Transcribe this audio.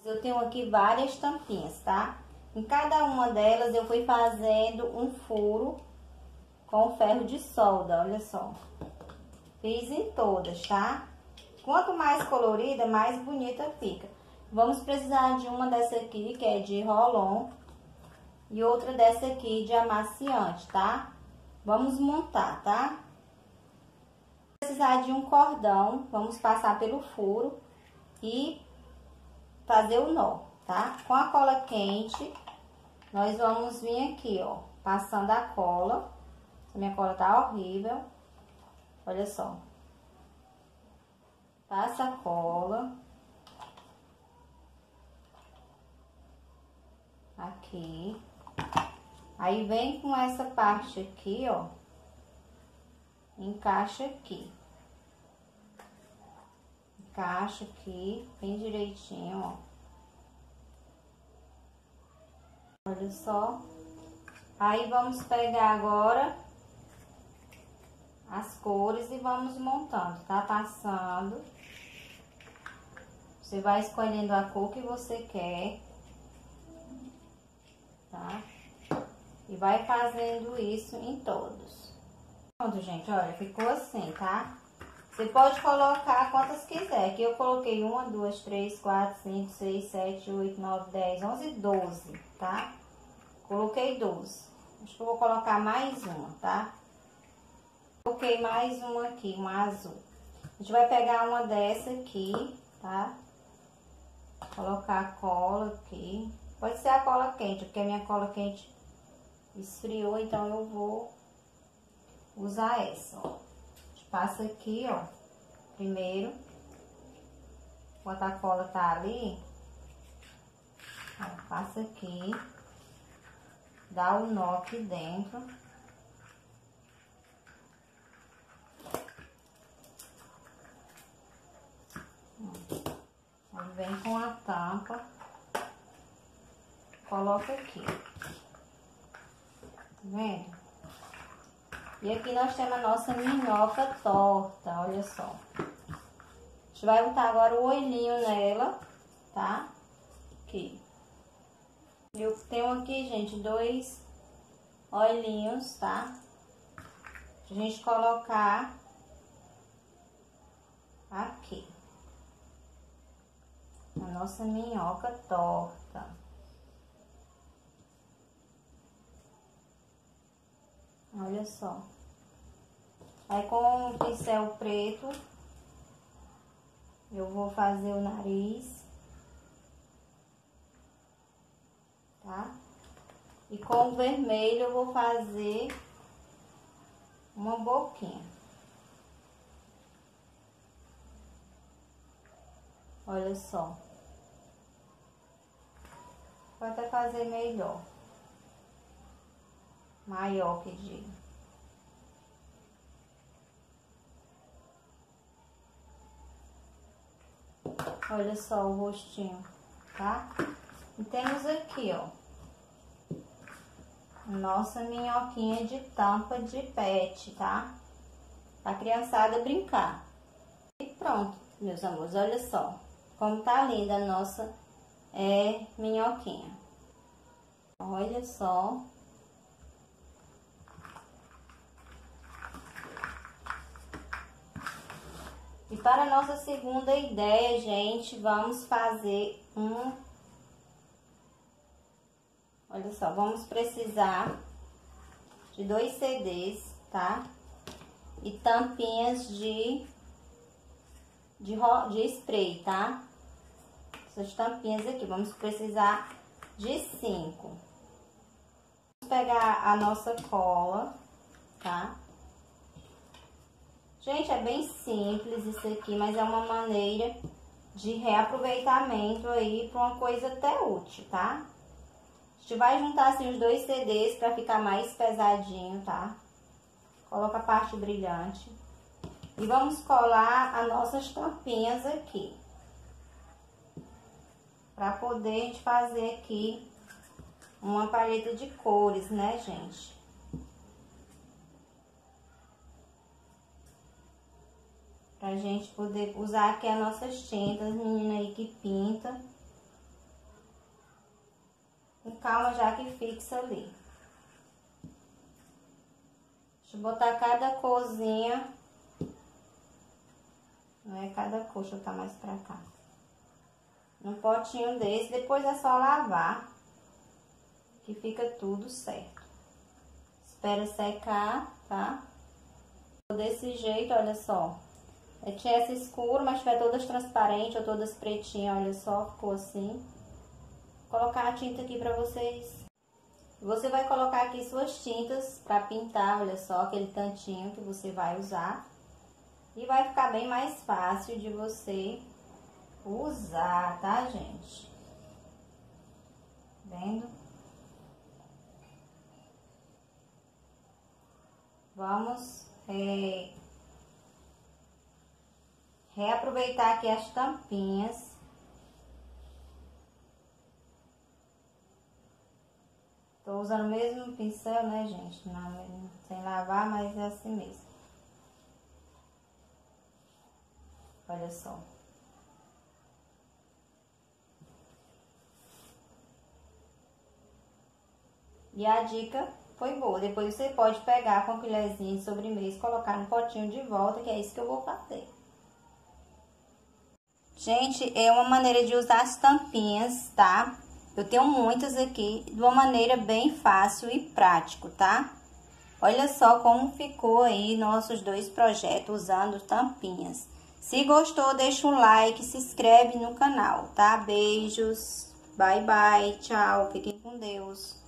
Eu tenho aqui várias tampinhas, tá? Em cada uma delas eu fui fazendo um furo com ferro de solda, olha só. Fiz em todas, tá? Quanto mais colorida, mais bonita fica. Vamos precisar de uma dessa aqui, que é de rolon, e outra dessa aqui de amaciante, tá? Vamos montar, tá? Vamos precisar de um cordão, vamos passar pelo furo e fazer o nó, tá? Com a cola quente, nós vamos vir aqui, ó, passando a cola. Minha cola tá horrível, olha só. Passa a cola aqui, aí vem com essa parte aqui, ó, encaixa aqui, encaixa aqui bem direitinho, ó, olha só. Aí vamos pegar agora as cores e vamos montando, tá? Passando, você vai escolhendo a cor que você quer, tá? E vai fazendo isso em todos. Pronto, gente, olha, ficou assim, tá? Você pode colocar quantas quiser. Aqui eu coloquei 1, 2, 3, 4, 5, 6, 7, 8, 9, 10, 11, 12, tá? Coloquei 12. Acho que eu vou colocar mais uma, tá? Coloquei mais uma aqui, uma azul. A gente vai pegar uma dessa aqui, tá? Colocar a cola aqui. Pode ser a cola quente, porque a minha cola quente esfriou, então eu vou usar essa, ó. A gente passa aqui, ó, primeiro. Enquanto a cola tá ali, ó, passa aqui. Dá o nó aqui dentro. Aí vem com a tampa, coloca aqui, tá vendo? E aqui nós temos a nossa minhoca torta, olha só. A gente vai botar agora o olhinho nela, tá? Aqui. Eu tenho aqui, gente, 2 olhinhos, tá? Pra gente colocar aqui. A nossa minhoca torta. Olha só. Aí com o pincel preto, eu vou fazer o nariz, tá? E com o vermelho eu vou fazer uma boquinha. Olha só. Vou até fazer melhor. Maior, que digo. Olha só o rostinho, tá? E temos aqui, ó, nossa minhoquinha de tampa de pet, tá? Pra criançada brincar. E pronto, meus amores, olha só como tá linda a nossa minhoquinha. Olha só. E para a nossa segunda ideia, gente, vamos fazer olha só, vamos precisar de 2 CDs, tá? E tampinhas de spray, tá? Essas tampinhas aqui, vamos precisar de 5. Vamos pegar a nossa cola, tá? Gente, é bem simples isso aqui, mas é uma maneira de reaproveitamento aí para uma coisa até útil, tá? A gente vai juntar assim os 2 CDs para ficar mais pesadinho, tá? Coloca a parte brilhante. E vamos colar as nossas tampinhas aqui. Para poder a gente fazer aqui uma paleta de cores, né, gente? Pra gente poder usar aqui as nossas tintas, menina aí que pinta. calma já que fixa ali. Deixa eu botar cada corzinha. Não é cada cor, deixa eu botar mais pra cá. Num potinho desse, depois é só lavar. Que fica tudo certo. Espera secar, tá? Desse jeito, olha só. Tinha essa escura, mas tiver todas transparentes ou todas pretinhas, olha só, ficou assim. Vou colocar a tinta aqui pra vocês. Você vai colocar aqui suas tintas pra pintar, olha só, aquele tantinho que você vai usar. E vai ficar bem mais fácil de você usar, tá, gente? Vendo? Vamos reaproveitar aqui as tampinhas. Tô usando o mesmo pincel, né, gente? Não, sem lavar, mas é assim mesmo. Olha só. E a dica foi boa. Depois você pode pegar com a colherzinha de sobremesa e colocar no potinho de volta, que é isso que eu vou fazer. Gente, é uma maneira de usar as tampinhas, tá? Eu tenho muitas aqui, de uma maneira bem fácil e prático, tá? Olha só como ficou aí nossos dois projetos usando tampinhas. Se gostou, deixa um like, se inscreve no canal, tá? Beijos, bye bye, tchau, fiquem com Deus.